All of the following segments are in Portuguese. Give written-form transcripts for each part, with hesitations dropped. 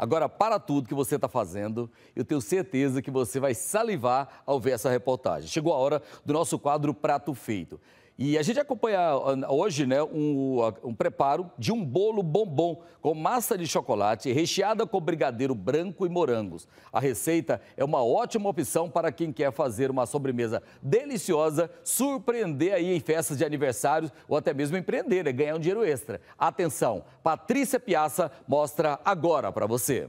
Agora, para tudo que você está fazendo, eu tenho certeza que você vai salivar ao ver essa reportagem. Chegou a hora do nosso quadro Prato Feito. E a gente acompanha hoje, né, um preparo de um bolo bombom com massa de chocolate recheada com brigadeiro branco e morangos. A receita é uma ótima opção para quem quer fazer uma sobremesa deliciosa, surpreender aí em festas de aniversários ou até mesmo empreender, né, ganhar um dinheiro extra. Atenção, Patrícia Piazza mostra agora para você.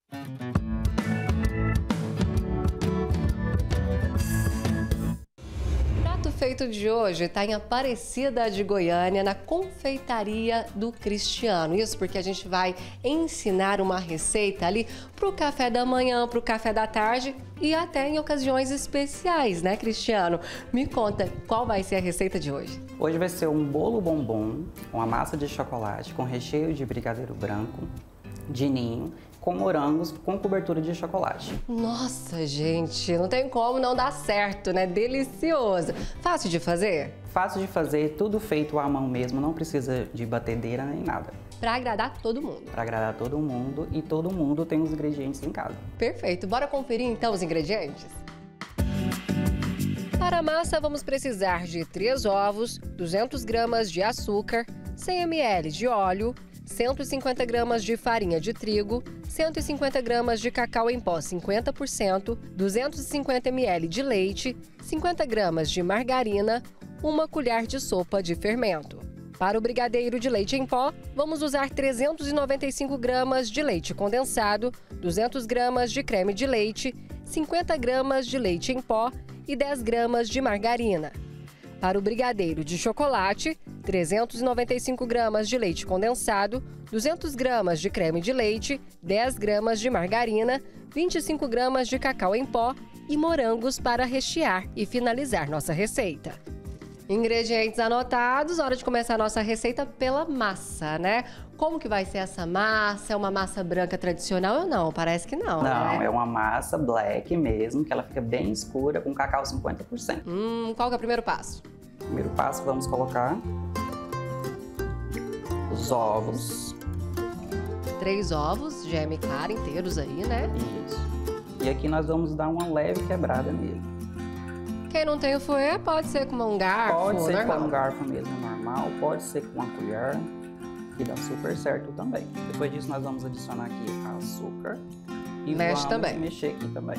O feito de hoje está em Aparecida de Goiânia, na confeitaria do Cristiano. Isso porque a gente vai ensinar uma receita ali para o café da manhã, para o café da tarde e até em ocasiões especiais, né, Cristiano? Me conta, qual vai ser a receita de hoje? Hoje vai ser um bolo bombom com a massa de chocolate com recheio de brigadeiro branco, de ninho, com morangos, com cobertura de chocolate. Nossa, gente, não tem como não dar certo, né? Delicioso. Fácil de fazer? Fácil de fazer, tudo feito à mão mesmo, não precisa de batedeira nem nada. Para agradar todo mundo. Para agradar todo mundo e todo mundo tem os ingredientes em casa. Perfeito. Bora conferir então os ingredientes? Para a massa, vamos precisar de 3 ovos, 200 gramas de açúcar, 100 ml de óleo, 150 gramas de farinha de trigo, 150 gramas de cacau em pó 50%, 250 ml de leite, 50 gramas de margarina, 1 colher de sopa de fermento. Para o brigadeiro de leite em pó, vamos usar 395 gramas de leite condensado, 200 gramas de creme de leite, 50 gramas de leite em pó e 10 gramas de margarina. Para o brigadeiro de chocolate, 395 gramas de leite condensado, 200 gramas de creme de leite, 10 gramas de margarina, 25 gramas de cacau em pó e morangos para rechear e finalizar nossa receita. Ingredientes anotados, hora de começar a nossa receita pela massa, né? Como que vai ser essa massa? É uma massa branca tradicional ou não? Parece que não, Não, né? é uma massa black mesmo, que ela fica bem escura, com cacau 50%. Qual que é o primeiro passo? Primeiro passo, vamos colocar os ovos. 3 ovos, geme clara, inteiros aí, né? Isso. E aqui nós vamos dar uma leve quebrada nele. Quem não tem o fouet pode ser com um garfo, Pode ser normal. com um garfo mesmo, normal. Pode ser com uma colher, que dá super certo também. Depois disso, nós vamos adicionar aqui açúcar. E Mexe vamos também. mexer aqui também.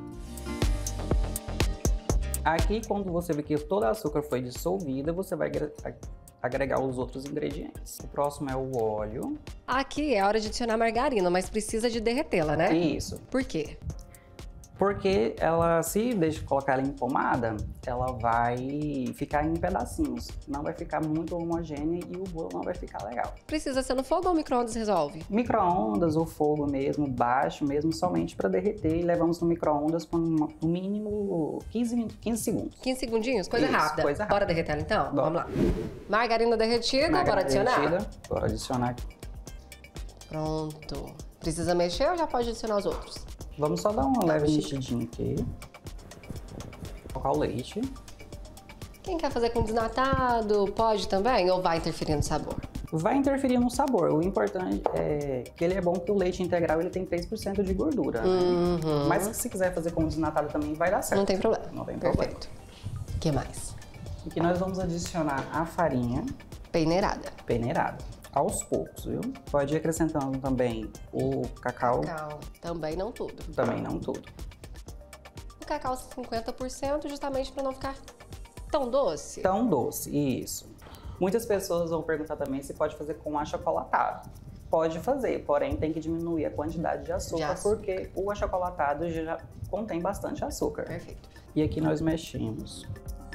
Aqui, quando você vê que todo o açúcar foi dissolvido, você vai agregar os outros ingredientes. O próximo é o óleo. Aqui é hora de adicionar margarina, mas precisa de derretê-la, né? Isso. Por quê? Porque ela, se deixa colocar ela em pomada, ela vai ficar em pedacinhos. Não vai ficar muito homogênea e o bolo não vai ficar legal. Precisa ser no fogo ou o micro-ondas resolve? Micro-ondas ou fogo mesmo, baixo mesmo, somente para derreter. E levamos no micro-ondas por no mínimo 15 segundos. 15 segundinhos? Coisa Isso, rápida. coisa rápida. Bora derreter ela então? Bora. Vamos lá. Margarina derretida, bora adicionar? Derretida, bora adicionar aqui. Pronto. Precisa mexer ou já pode adicionar os outros? Vamos só dar uma leve mexidinha aqui. Colocar o leite. Quem quer fazer com desnatado, pode também? Ou vai interferir no sabor? Vai interferir no sabor. O importante é que ele é bom que o leite integral ele tem 3% de gordura. Né? Mas se quiser fazer com desnatado também vai dar certo. Não tem problema. Não tem problema. Perfeito. O que mais? Aqui nós vamos adicionar a farinha Peneirada. peneirada. Aos poucos, viu? Pode ir acrescentando também o cacau. Cacau. Também não tudo. Também não tudo. O cacau 50% justamente para não ficar tão doce. Tão doce, isso. Muitas pessoas vão perguntar também se pode fazer com achocolatado. Pode fazer, porém tem que diminuir a quantidade de açúcar, porque o achocolatado já contém bastante açúcar. Perfeito. E aqui nós mexemos.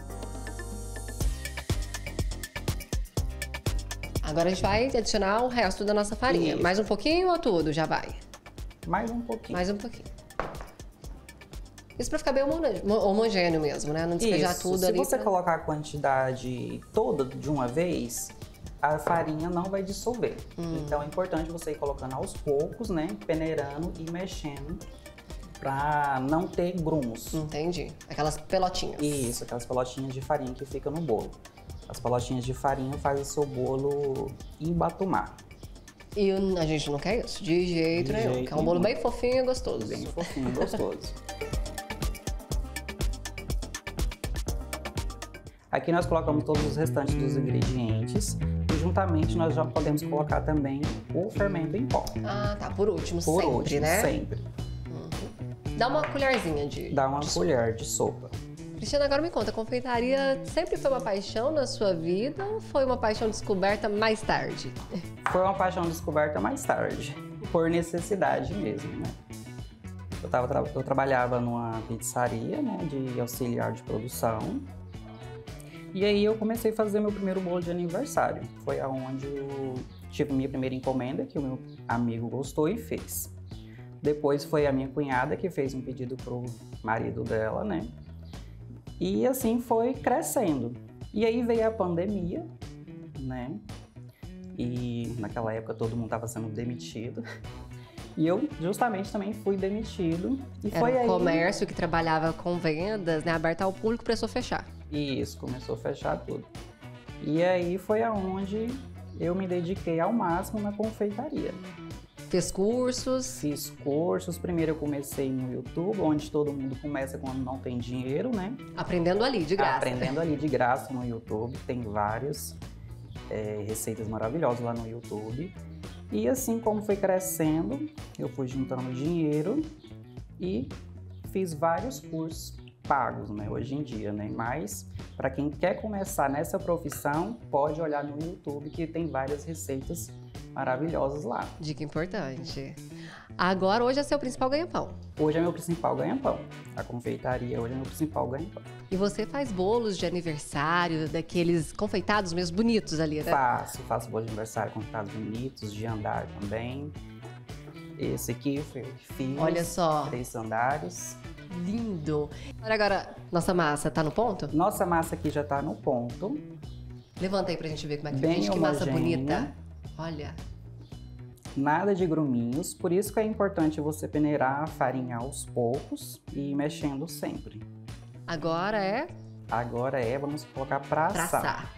Agora a gente vai adicionar o resto da nossa farinha. Isso. Mais um pouquinho ou tudo? Já vai? Mais um pouquinho. Mais um pouquinho. Isso pra ficar bem homogêneo mesmo, né? Não despejar Isso. tudo Se ali. você colocar a quantidade toda de uma vez, a farinha não vai dissolver. Então é importante você ir colocando aos poucos, né? Peneirando e mexendo pra não ter grumos. Entendi. Aquelas pelotinhas. Isso, aquelas pelotinhas de farinha que ficam no bolo. As pelotinhas de farinha fazem o seu bolo embatumar. E a gente não quer isso, de jeito nenhum. Quer um bolo bem fofinho e gostoso. Bem fofinho e gostoso. Aqui nós colocamos todos os restantes dos ingredientes e juntamente nós já podemos colocar também o fermento em pó. Ah, tá. Por último, Por sempre, último, né? sempre. Dá uma colherzinha de... Dá uma colher de sopa. Cristiana, agora me conta, a confeitaria sempre foi uma paixão na sua vida ou foi uma paixão descoberta mais tarde? Foi uma paixão descoberta mais tarde, por necessidade mesmo, né? Eu trabalhava numa pizzaria, né, de auxiliar de produção. E aí eu comecei a fazer meu primeiro bolo de aniversário. Foi aonde eu tive minha primeira encomenda, que o meu amigo gostou e fez. Depois foi a minha cunhada que fez um pedido pro marido dela, né? E assim foi crescendo. E aí veio a pandemia, né? E naquela época todo mundo estava sendo demitido. E eu justamente também fui demitido. E Era foi um aí... comércio que trabalhava com vendas, né? Aberto ao público, precisou fechar. Isso, começou a fechar tudo. E aí foi aonde eu me dediquei ao máximo na confeitaria. Fez cursos? Fiz cursos. Primeiro eu comecei no YouTube, onde todo mundo começa quando não tem dinheiro, né? Aprendendo ali, de graça. Aprendendo ali de graça no YouTube. Tem várias receitas maravilhosas lá no YouTube. E assim como foi crescendo, eu fui juntando dinheiro e fiz vários cursos pagos, né, hoje em dia, né? Mas para quem quer começar nessa profissão, pode olhar no YouTube que tem várias receitas maravilhosas lá. Dica importante. Agora, hoje é seu principal ganha-pão. Hoje é meu principal ganha-pão. A confeitaria hoje é meu principal ganha-pão. E você faz bolos de aniversário, daqueles confeitados mesmo bonitos ali, né? Faço bolos de aniversário confeitados bonitos, de andar também. Esse aqui foi eu que fiz. Olha só. 3 andares. Lindo. Agora, nossa massa tá no ponto? Nossa massa aqui já tá no ponto. Levanta aí pra gente ver como é que Bem fica. Gente, que massa homogênea. bonita. Olha. Nada de gruminhos, por isso que é importante você peneirar a farinha aos poucos e ir mexendo sempre. Agora Vamos colocar pra assar. assar.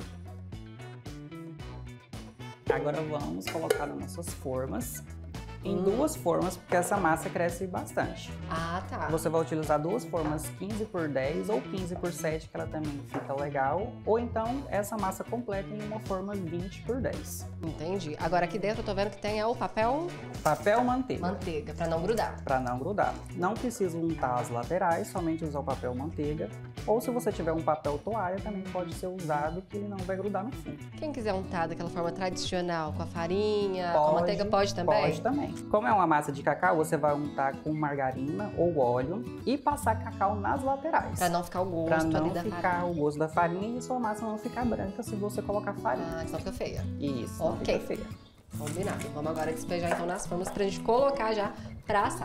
Agora vamos colocar nas nossas formas. Em 2 formas, porque essa massa cresce bastante. Ah, tá. Você vai utilizar 2 formas 15x10 ou 15x7, que ela também fica legal. Ou então, essa massa completa em uma forma 20x10. Entendi. Agora aqui dentro eu tô vendo que tem o papel Papel manteiga. manteiga, pra não grudar. Para não grudar. Não precisa untar as laterais, somente usar o papel manteiga. Ou se você tiver um papel toalha, também pode ser usado, que ele não vai grudar no fundo. Quem quiser untar daquela forma tradicional, com a farinha, com a manteiga, pode também? Pode também. Como é uma massa de cacau, você vai untar com margarina ou óleo e passar cacau nas laterais. Pra não ficar o gosto Pra ali não da ficar farinha. o gosto da farinha e sua massa não ficar branca se você colocar farinha. Ah, senão fica feia. Isso, não Ok. fica feia. Combinado. Vamos agora despejar então nas formas pra gente colocar já pra assar.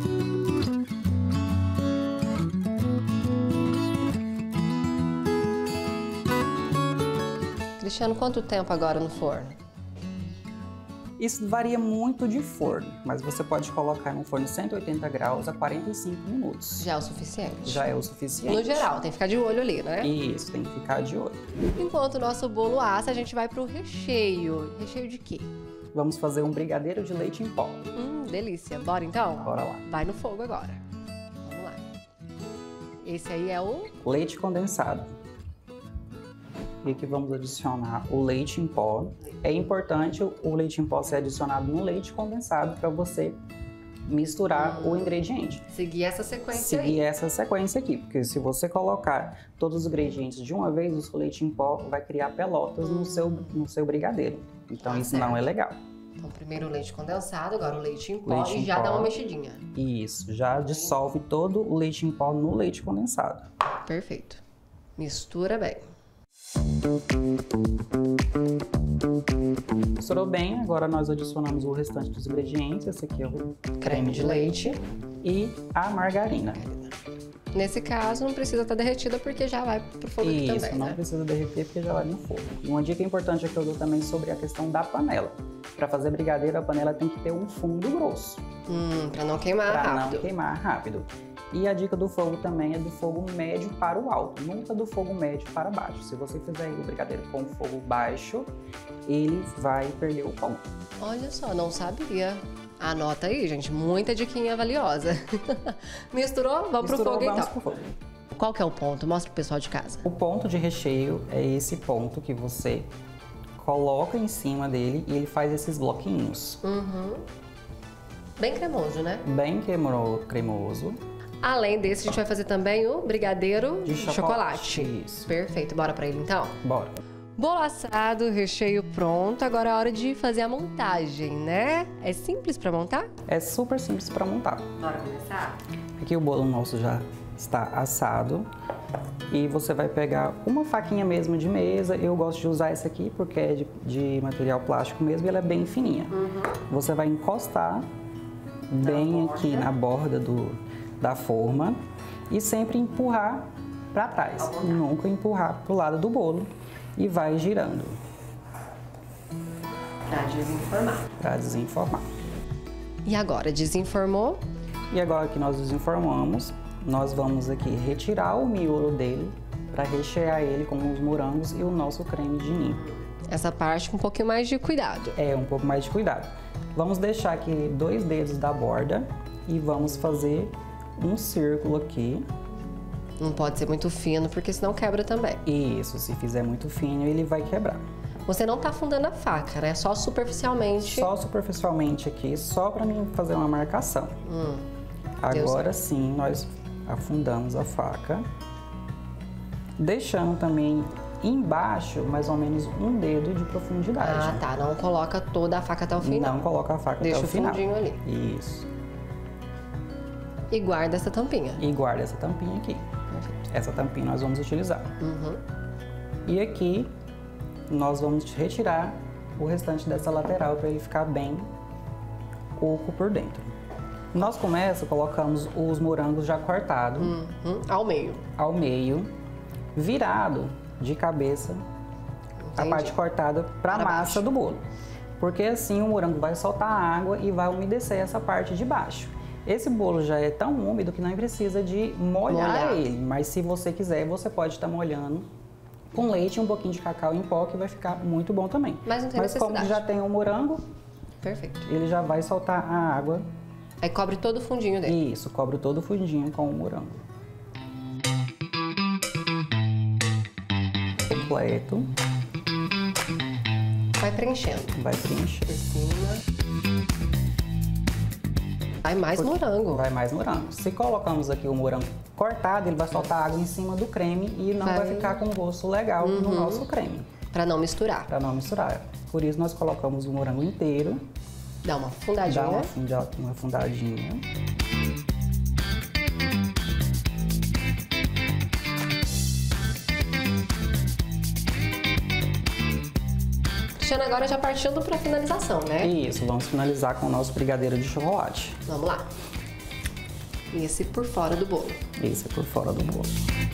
Cristiano, quanto tempo agora no forno? Isso varia muito de forno, mas você pode colocar no forno 180 graus a 45 minutos. Já é o suficiente? Já é o suficiente. No geral, tem que ficar de olho ali, né? Isso, tem que ficar de olho. Enquanto o nosso bolo assa, a gente vai pro recheio. Recheio de quê? Vamos fazer um brigadeiro de leite em pó. Delícia. Bora então? Bora lá. Vai no fogo agora. Vamos lá. Esse aí é o... Leite condensado. E aqui vamos adicionar o leite em pó. É importante o leite em pó ser adicionado no leite condensado para você misturar o ingrediente. Seguir essa sequência aí. Seguir essa sequência aqui, porque se você colocar todos os ingredientes de uma vez, o seu leite em pó vai criar pelotas no seu brigadeiro. Então Tá isso certo. não é legal. Então, primeiro o leite condensado, agora o leite em pó Leite e em já pó. dá uma mexidinha. Isso, já dissolve todo o leite em pó no leite condensado. Perfeito. Mistura bem. Misturou bem, agora nós adicionamos o restante dos ingredientes. Esse aqui é o creme de leite e a margarina. Nesse caso, não precisa estar derretida porque já vai pro fogo aqui Isso, também, não né? precisa derreter porque já vai no fogo. E uma dica importante que eu dou também sobre a questão da panela. Para fazer brigadeiro, a panela tem que ter um fundo grosso. Pra não queimar Para rápido. não queimar rápido. E a dica do fogo também é do fogo médio para o alto, nunca do fogo médio para baixo. Se você fizer o brigadeiro com fogo baixo, ele vai perder o ponto. Olha só, não sabia. Anota aí, gente, muita diquinha valiosa. Misturou? Vamos pro fogo então. Pro fogo. Qual que é o ponto? Mostra pro pessoal de casa. O ponto de recheio é esse ponto que você coloca em cima dele e ele faz esses bloquinhos. Bem cremoso, né? Bem cremoso. Além desse, a gente vai fazer também o brigadeiro De chocolate. Isso. Perfeito. Bora pra ele então? Bora. Bolo assado, recheio pronto. Agora é a hora de fazer a montagem, né? É simples pra montar? É super simples para montar. Bora começar? Aqui o bolo nosso já está assado. E você vai pegar uma faquinha mesmo de mesa. Eu gosto de usar essa aqui porque é de material plástico mesmo e ela é bem fininha. Você vai encostar bem aqui na borda da forma e sempre empurrar para trás. Nunca empurrar para o lado do bolo e vai girando. Para desenformar. E agora, desenformou? E agora que nós desenformamos, nós vamos aqui retirar o miolo dele para rechear ele com os morangos e o nosso creme de ninho. Essa parte com um pouquinho mais de cuidado. É, um pouco mais de cuidado. Vamos deixar aqui 2 dedos da borda e vamos fazer um círculo aqui. Não pode ser muito fino, porque senão quebra também. Isso, se fizer muito fino, ele vai quebrar. Você não tá afundando a faca, né? Só superficialmente. Só superficialmente aqui, só para mim fazer uma marcação. Agora sim, nós afundamos a faca, deixando também embaixo mais ou menos 1 dedo de profundidade. Ah, tá. Não coloca toda a faca até o final. Não coloca a faca até o final. Deixa o fundinho ali. Isso. E guarda essa tampinha. E guarda essa tampinha aqui. Perfeito. Essa tampinha nós vamos utilizar. E aqui nós vamos retirar o restante dessa lateral para ele ficar bem oco por dentro. Nós colocamos os morangos já cortados. Ao meio. Ao meio, virado de cabeça. A parte cortada para a massa do bolo. Porque assim o morango vai soltar a água e vai umedecer essa parte de baixo. Esse bolo já é tão úmido que não precisa de molhar ele, mas se você quiser, você pode estar molhando com leite e um pouquinho de cacau em pó, que vai ficar muito bom também. Mas não tem necessidade. Como já tem o morango, perfeito, ele já vai soltar a água. Aí cobre todo o fundinho dele. Isso, cobre todo o fundinho com o morango. Completo. Vai preenchendo. Vai preencher. Por cima. Vai mais morango. Vai mais morango. Se colocamos aqui o morango cortado, ele vai soltar água em cima do creme e não vai ficar com gosto legal no nosso creme. Pra não misturar. Pra não misturar. Por isso nós colocamos o morango inteiro. Dá uma afundadinha. Dá uma afundadinha. Cristiano, agora já partindo para finalização, né? Isso, vamos finalizar com o nosso brigadeiro de chocolate. Vamos lá. Esse por fora do bolo. Esse por fora do bolo.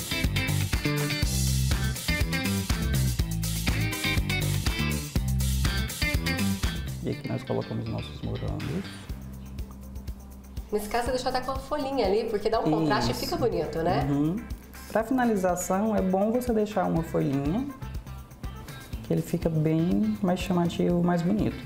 E aqui nós colocamos nossos morangos. Nesse caso, você deixou até com uma folhinha ali, porque dá um contraste e fica bonito, né? Para finalização, é bom você deixar uma folhinha, que ele fica bem mais chamativo, mais bonito.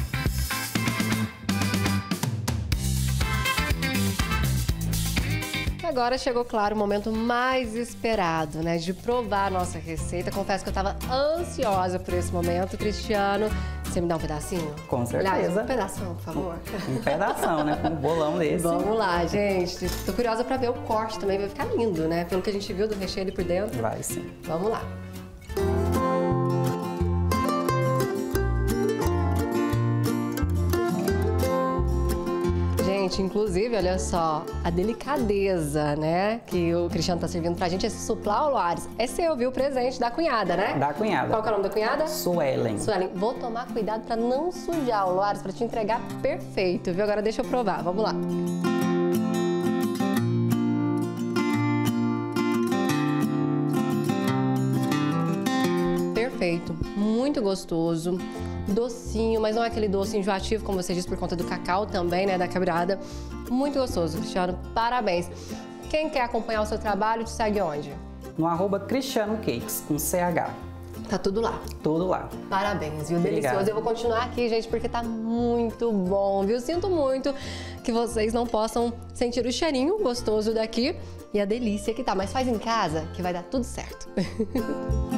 E agora chegou, claro, o momento mais esperado, né? De provar a nossa receita. Confesso que eu estava ansiosa por esse momento. Cristiano, você me dá um pedacinho? Com certeza. Aliás, um pedação, por favor. Um pedação, né? Com um bolão desse. Vamos lá, gente. Tô curiosa pra ver o corte também. Vai ficar lindo, né? Pelo que a gente viu do recheio ali por dentro. Vai sim. Vamos lá. Gente, inclusive, olha só, a delicadeza, né, que o Cristiano tá servindo pra gente, esse suplá ao Loares. É seu, viu? Presente da cunhada, né? Da cunhada. Qual que é o nome da cunhada? Suelen. Suelen, vou tomar cuidado pra não sujar o Loares, pra te entregar perfeito, viu? Agora deixa eu provar, vamos lá. Perfeito, muito gostoso. docinho, mas não é aquele doce enjoativo, como você disse, por conta do cacau também, né, da quebrada. Muito gostoso, Cristiano, parabéns. Quem quer acompanhar o seu trabalho, te segue onde? No @CristianoCakes, com CH. Tá tudo lá. Tudo lá. Parabéns, viu? Obrigado. Delicioso. Eu vou continuar aqui, gente, porque tá muito bom, viu? Sinto muito que vocês não possam sentir o cheirinho gostoso daqui e a delícia que tá. Mas faz em casa que vai dar tudo certo.